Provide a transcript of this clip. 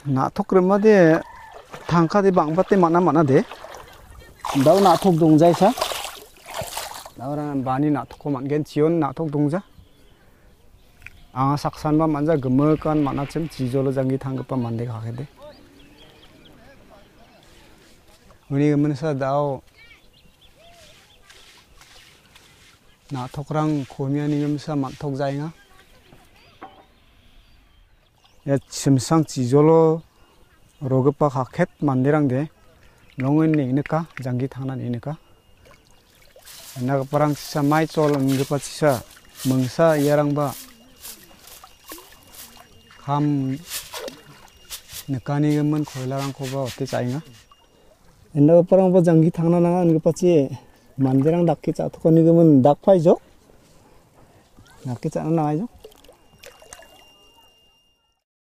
나톡 그런마디 당카디 방바때 만나 돼. 너 나톡 동자이사? 나랑 많이 나톡고 만겐 지원 나톡 동자? 아 삭산바 만자 금을간 만나쯤 지졸로 장기 당급바 만데 가게 돼. 우리 그러면서 나오 나톡랑 고면이 그러면서 만톡 자잉아? 야 침상 지졸로 로급바 가켓 만데랑 돼. 농은 이니까 장기 당난 이니까. 나가 parang sa mai chol ngpa chisa mangsa yarang ba kham nekani gaman khoilarang ko ba ote chainga naga parang ba jangi thangna na ngpa chi mandirang dakki cha thokoni gaman dak phai jo dakki cha na ai jo